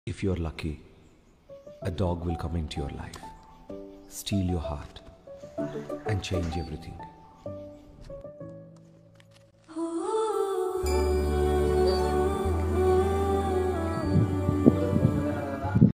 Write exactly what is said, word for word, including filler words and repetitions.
If you're lucky, a dog will come into your life, steal your heart, and change everything.